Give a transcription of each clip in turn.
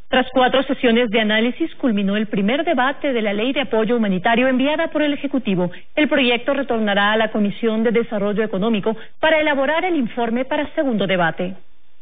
Tras 4 sesiones de análisis, culminó el primer debate de la Ley de Apoyo Humanitario enviada por el Ejecutivo. El proyecto retornará a la Comisión de Desarrollo Económico para elaborar el informe para segundo debate.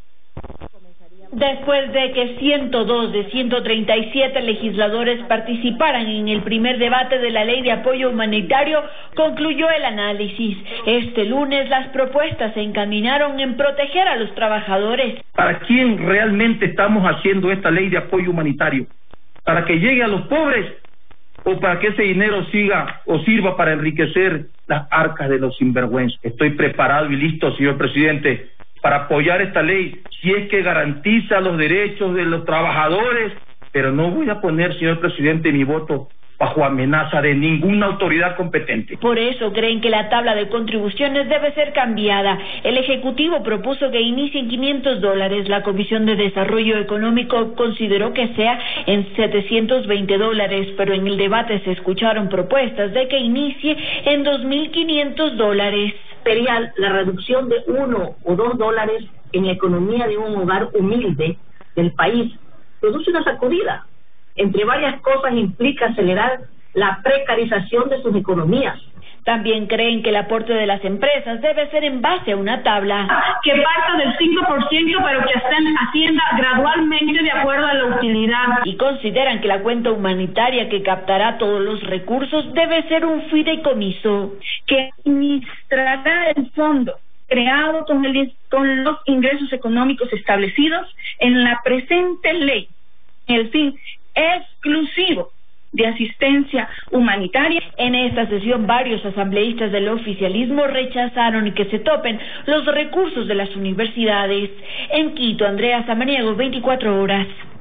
Después de que 102 de 137 legisladores participaran en el primer debate de la Ley de Apoyo Humanitario, concluyó el análisis. Este lunes las propuestas se encaminaron en proteger a los trabajadores. ¿Para quién realmente estamos haciendo esta Ley de Apoyo Humanitario? ¿Para que llegue a los pobres o para que ese dinero siga o sirva para enriquecer las arcas de los sinvergüenzas? Estoy preparado y listo, señor presidente, para apoyar esta ley, si es que garantiza los derechos de los trabajadores, pero no voy a poner, señor presidente, mi voto bajo amenaza de ninguna autoridad competente. Por eso creen que la tabla de contribuciones debe ser cambiada. El Ejecutivo propuso que inicien $500. La Comisión de Desarrollo Económico consideró que sea en $720, pero en el debate se escucharon propuestas de que inicie en $2.500. Sería la reducción de $1 o $2 en la economía de un hogar humilde del país. Produce una sacudida. Entre varias cosas implica acelerar la precarización de sus economías. También creen que el aporte de las empresas debe ser en base a una tabla. Que parta del 5%, pero que estén haciendo gradualmente de acuerdo a la utilidad. Y consideran que la cuenta humanitaria que captará todos los recursos debe ser un fideicomiso. Que administrará el fondo creado con los ingresos económicos establecidos en la presente ley, el fin exclusivo de asistencia humanitaria. En esta sesión, varios asambleístas del oficialismo rechazaron que se topen los recursos de las universidades. En Quito, Andrea Samaniego, 24 horas.